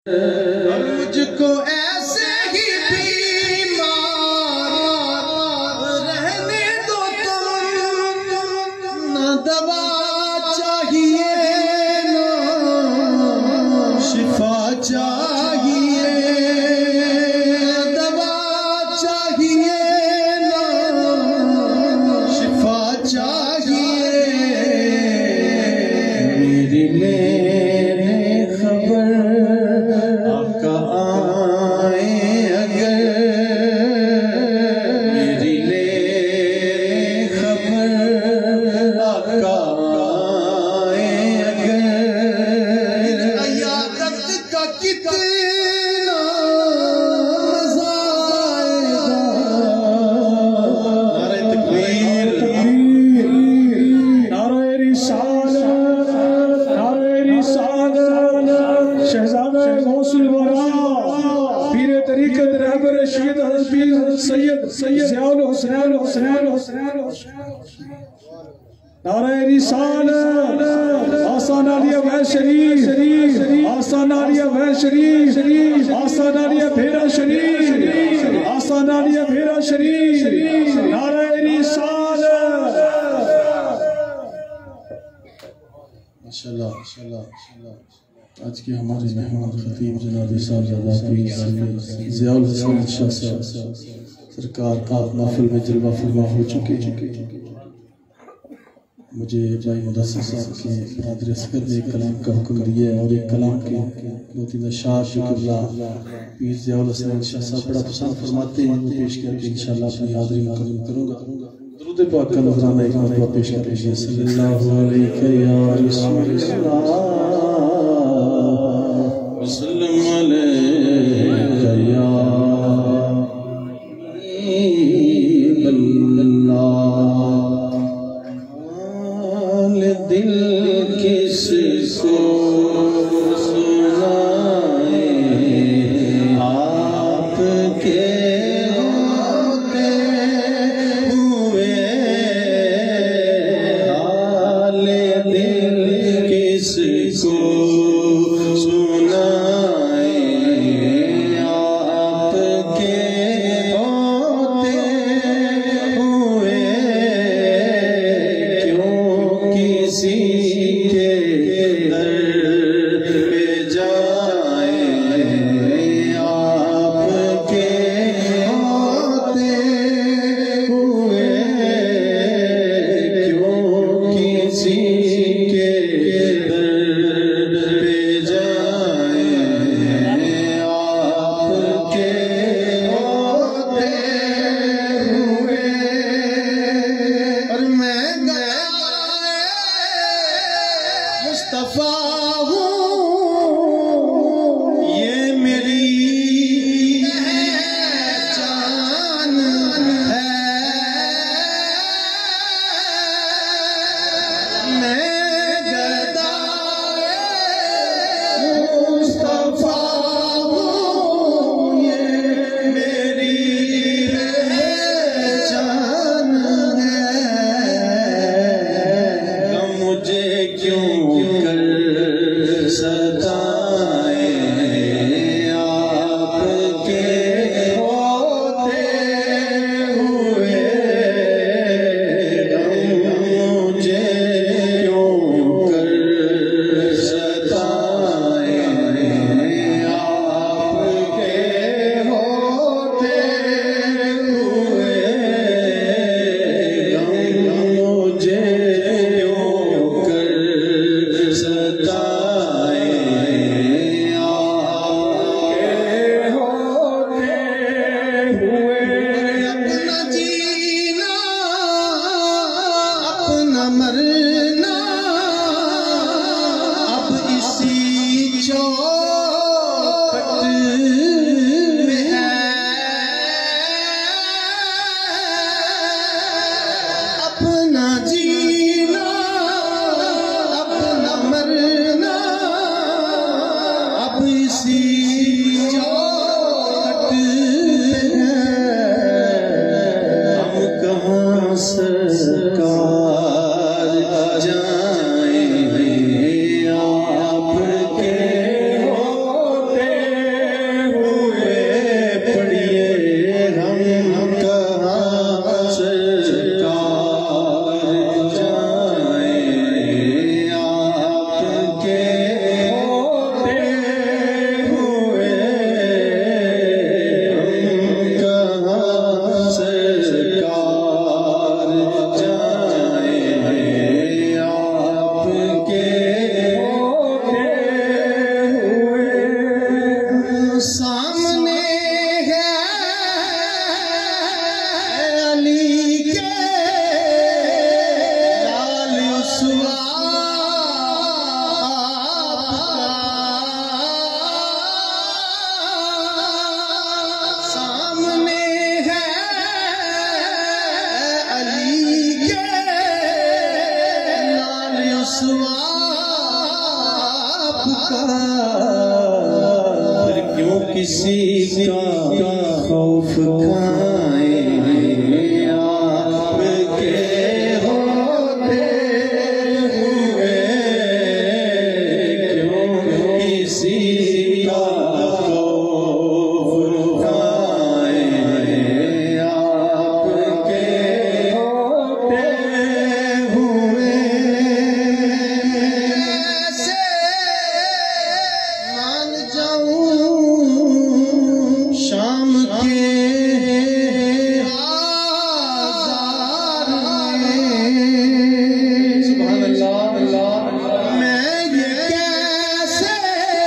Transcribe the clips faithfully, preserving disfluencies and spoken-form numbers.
मुझको ऐसे ही बीमार रहने दो तुम, न दवा चाहिए न शिफा चाहिए, दवा चाहिए न शिफा चाहिए। मेरी मेरे खबर आका आए अगर, मेरी ले खबर आका आए अगर, अयादत का कितना मजा आएगा। नारे तकबीर, नारे रिसालत, नारे रिसालत। शहजादा गौसुल वरा पीर तरीक़त रहबर रशीद हज़रत सैयद सैयद ज़ियाउल हुसैन हुसैन हुसैन नारे रिसालत। आसान आलिया वह शरीफ, आसान आलिया वह शरीफ, आसान आलिया भेरा शरीफ, आसान आलिया भेरा शरीफ। नारे रिसालत। माशाल्लाह माशाल्लाह माशाल्लाह। आज के हमारे मेहमान खतीब जनाब साहबजादा ज़ियाउल हुसैन शाह साहब सरकार आप महफिल में जलवा फरमा हो चुके हैं। मुझे भाई मुदस्सिर साहब के बरादर असगर ने एक कलाम का हुक्म दिया है और एक कलाम के दो तीन अशार शुक्ला पीर ज़ियाउल हुसैन शाह साहब बड़ा पसंद फरमाते हैं, वो पेश करके इंशाअल्लाह अपनी हाज़िरी मुकम्मल करूँगा। दुरूद पाक का नज़राना एक मरतबा पेश कर लीजिए। सल्लल्लाहु अलैहि या रसूलल्लाह वसल्लम अलैका या हबीबल्लाह। दिल किसको सुनाए आपके होते हुए, हाल दिल किसको जाए आपके होते किसी का खौफ खाए आपके होते हुए, क्यों किसी का खौफ खाए आपके होते हुए। ऐसे मान जाऊं शाम के बाजार में, सुभान अल्लाह, मैं ये कैसे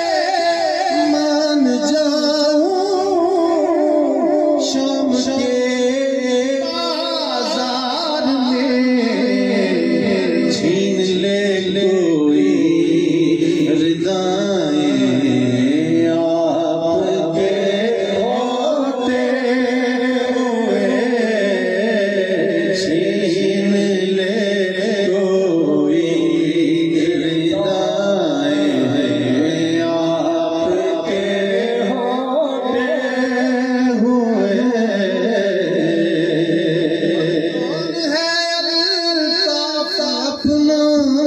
मान जाऊं शाम के बाजार में, छीन ले कोई रिदाएं आपके होते हुए, छीन ले कोई रिदाएं आपके होते हुए। कौन है अल्ताफ अपना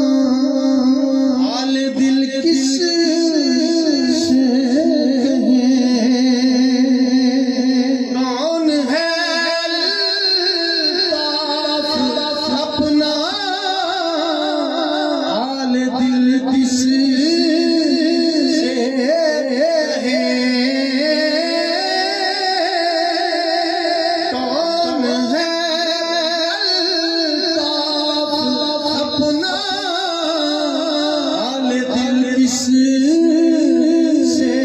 हाल दिल किस से कहें, कौन है अल्ताफ अपना हाल दिल किस से कहें, कौन है अल्ताफ अपना हाल दिल किस से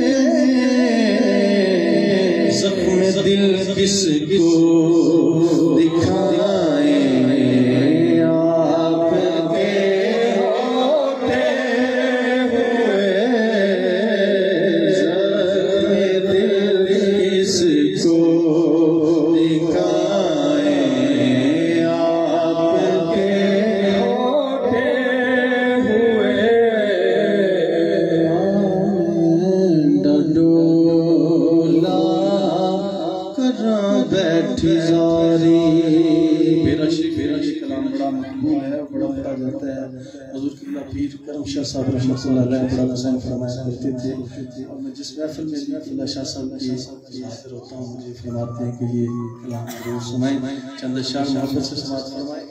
कहें, जख्म दिल किसको दिखाएं आपके होते हुए, जख्म दिल किसको दिखाएं आपके होते हुए। डडोला करा बैठी जारी, मेरा शेख मेरा शेख कलाम बड़ा महबूब है, बड़ा पढ़ा जाता है। हुजूर किबला पीर करम शाह साहब रहमतुल्लाह अलैह बड़ा पसंद फरमाया करते थे, और मैं जिस महफिल में भी किबला शाह साहब की हाजिर होता हूँ, मुझे फरमाते हैं कि ये कलाम जरूर सुनाएं, चंद शाह मोहब्बत से समाअत फरमाएं।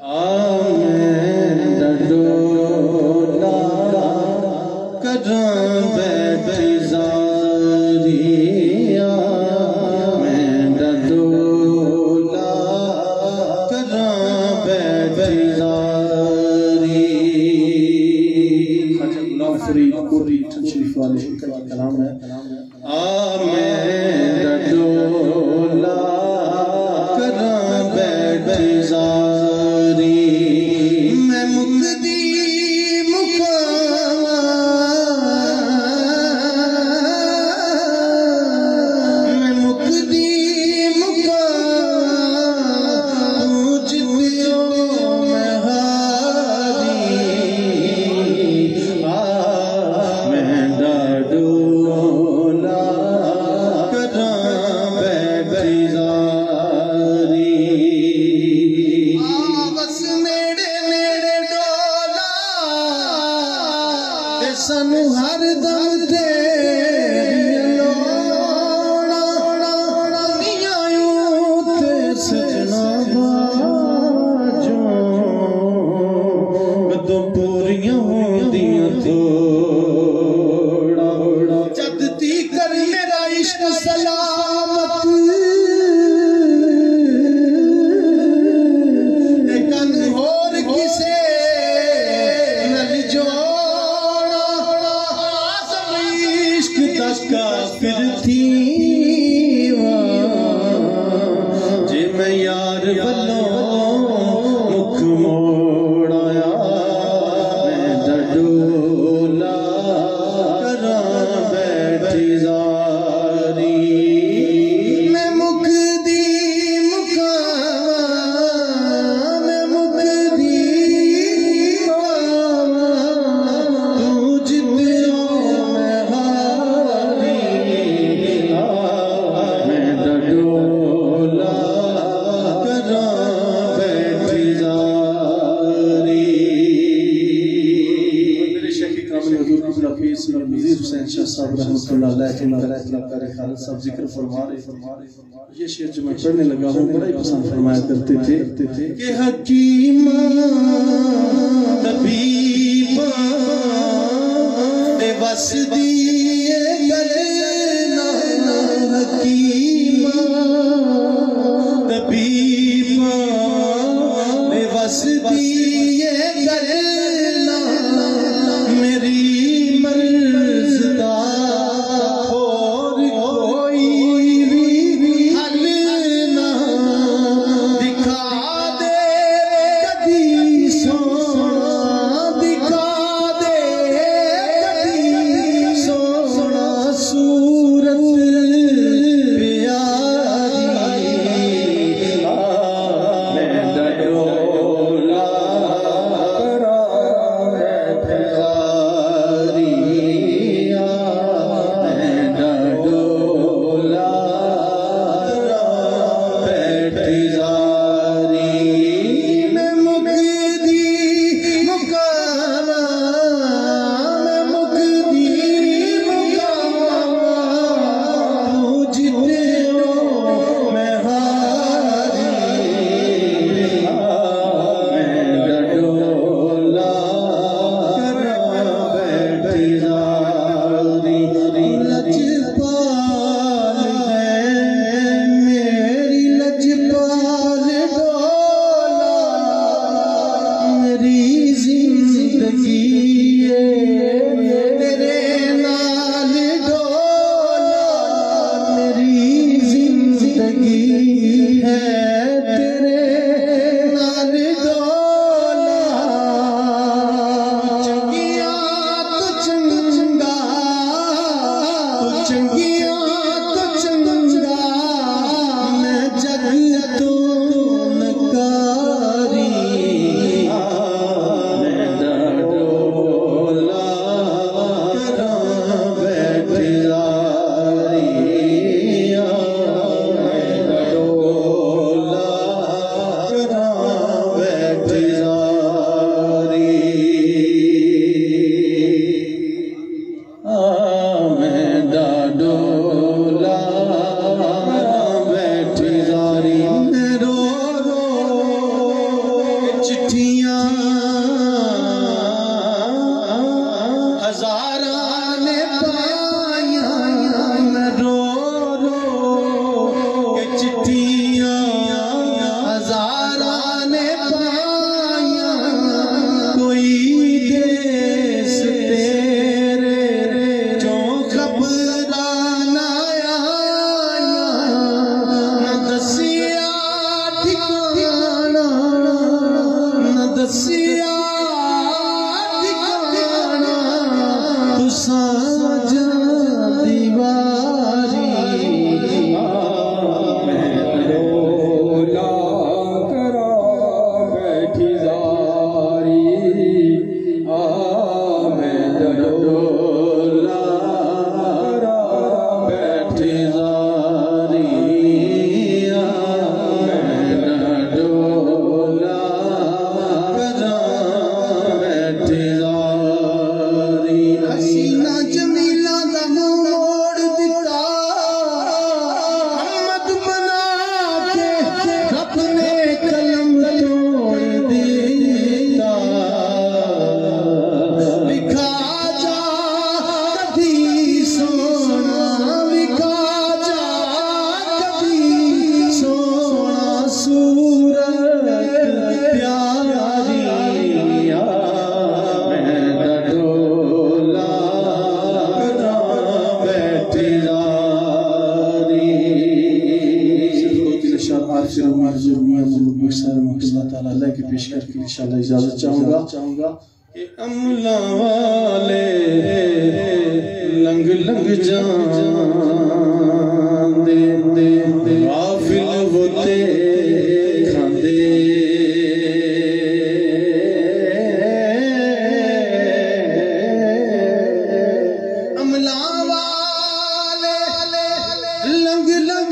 आमें डडोला करा बैठी जारी, आमें डडोला करा बैठी जारी। ख्वाजा गुलाम फरीद कोरी शरीफ वाले उनका ये कलाम है। आमें डडोला करा बैठी जारी, मैं मुक्ति मुकामा, मैं मुक्ति मुकामा, तू जितियो मैं हारी, आ मैं डडोला करा बैठी जारी। बस नेड़े नेड़े डोला ते सानू हर दम तेरी लोड़ा, दुनिया यूं ते सजना बाजों, कदों पूरियां होंदियां थोड़ा, जद तीकर मेरा इश्क सलामत ते कन होर किसे नल जोड़ा, आज़म इश्क तक फिर थी जे मैं यार वल्लों मुख मोड़ाया, मैं डडोला करा बैठी जारी, मैं मुक्ति मुकामा, मैं मुक्ति मुकामा, तू जितियो मैं हारी, साहब रहमतुल्लाह अलैह के कारी खालिद साहब जिक्र फरमा रहे। ये शेर जो मैं पढ़ने लगा हूँ बड़ा ही पसंद फरमाया करते थे कि हकीमा तबीबा बेबस दिए गले ना हकीमा तबीबा बेबस दिए गले ना मेरी मर्ज़दा और कोई भी हल ना दिखा दे कदी सोना दिखा दे कदी सोना सूरत प्यारी मैं डडोला की पेश करके इंशाल्लाह इजाजत चाहूंगा चाहूंगा कि अमला वाले लंग लंग जान दे दे गाफिल होते खांदे अमला वाले लंग लंग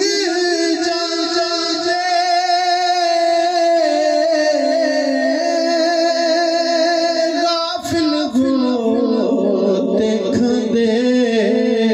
दे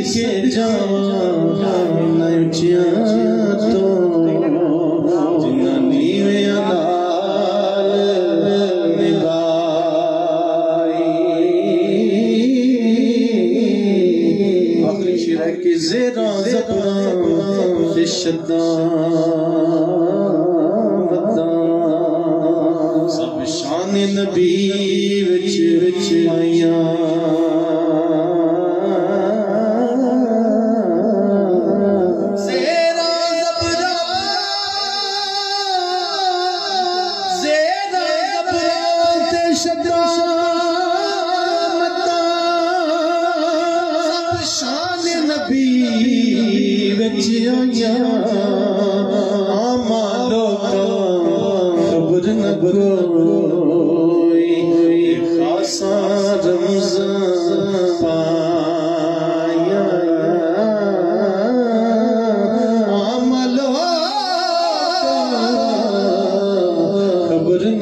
सदके जावा नचिया तो जिन्ना नीवे नाल निभाई। आखिरी शेर है कि ज़ेरा ज़बरां ते शद्दां सब शान नबी विच विच आइयां। ज़ेरा ज़बरां ज़ेरा ज़बरां ते शद्दां सब शान नबी विच आइयां। आमालो का खबर न कोई खासा रमज़ान पाया। आमालो खबर न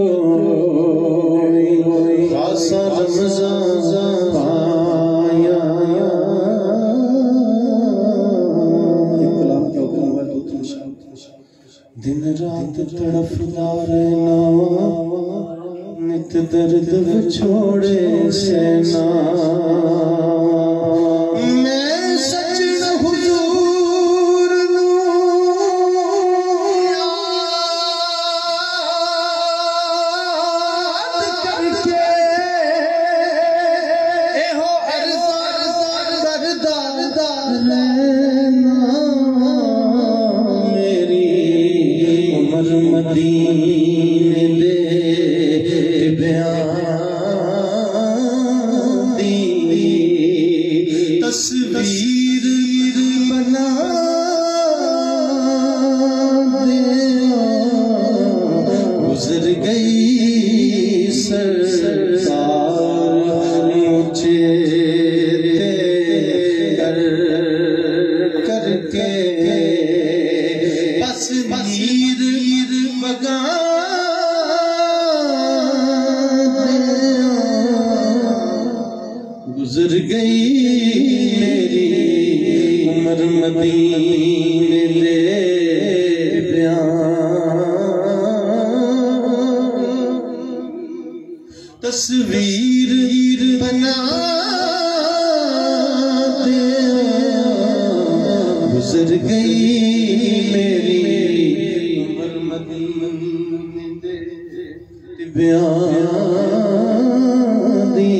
कोई खासा रमज़ान पाया। दिन रात तड़फदा रहना नित दर्द छोड़े सेना। मैं सजन हुजूर नू याद करके एहो अर्ज़ करदा रहना। उमर मदीने दे बयान दी तस्वीर बना दे। गुजर गई सरकार मुझे कर करके बस मीर बगा गुजर गई मेरी उम्र मदीने दे बयान। तस्वीर बना दे गुजर गई मेरी उम्र मदीने दे बयान दी।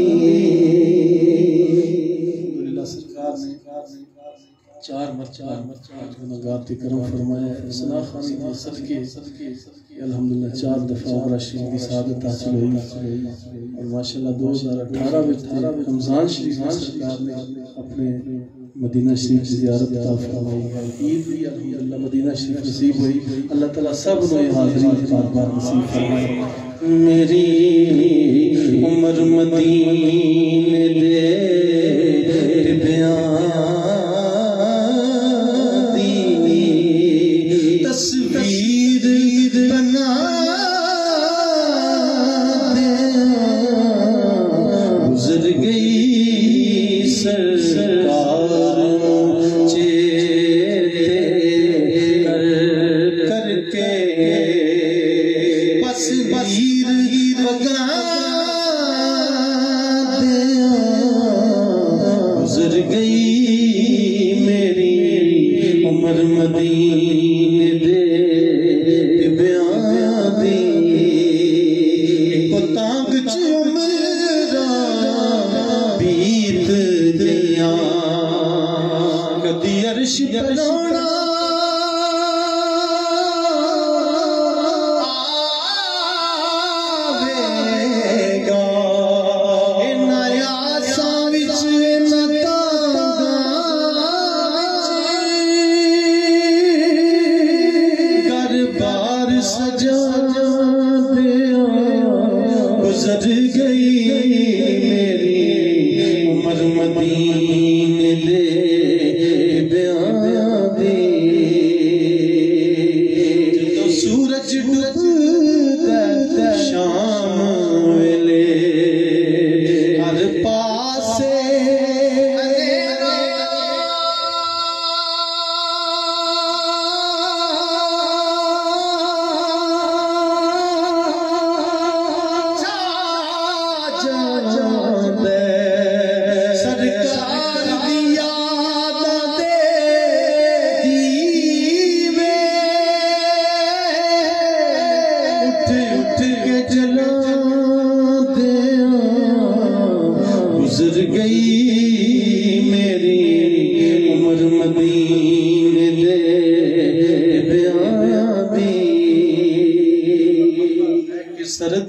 अल्लाह सरकार ने चार चार गुनाहगार करम फरमाया। सना खानी के सदके अल्हम्दुलिल्लाह चार दफा उमरा शरीफ की सआदत हासिल हुई और माशाअल्लाह दो हज़ार अठारह में रमजान शरीफ में सरकार ने अपने मदीना शरीफ की ज़ियारत अता फरमाई। ईद भी अल्हम्दुलिल्लाह मदीना शरीफ नसीब हुई। अल्लाह ताला सब को हाज़िरी बार बार नसीब फरमाए। मेरी उम्र मदीने दे बयान दी तस्वीर बना दे गुजर गई सरकार चेते कर करके बस मीर बगा दे गुजर गई मेरी उम्र मदीने दे बयान दी। को तांग च उमरा बीत दिया कदी अर्श बनाना आवेगा। इन्ना आसां विच इन्ना तांगां विच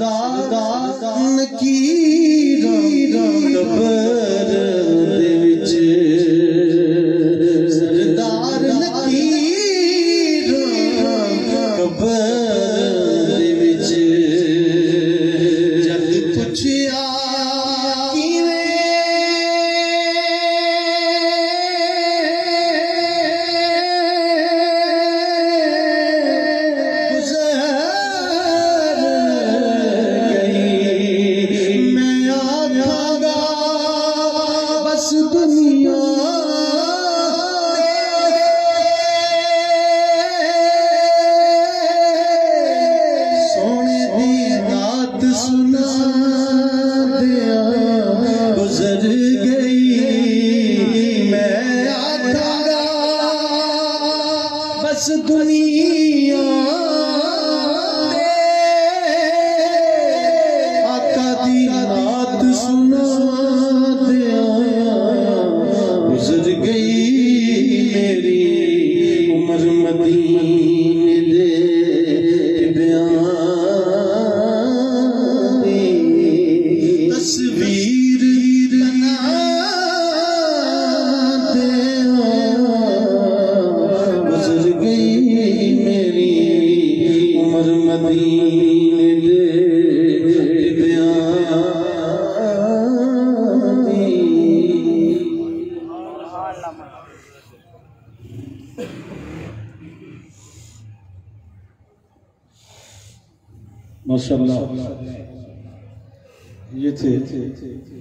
सरदार नकीरां कबर दे विच सरदार नकीरां कबर दे विच जद पुछया दुनिया आका दी रात सुना दिया गुजर गई मेरी उम्र मदीने दे बयान तस्वीर बना गुजर गई मेरी उम्र मदीने दे बयान माशाअल्लाह। ये थे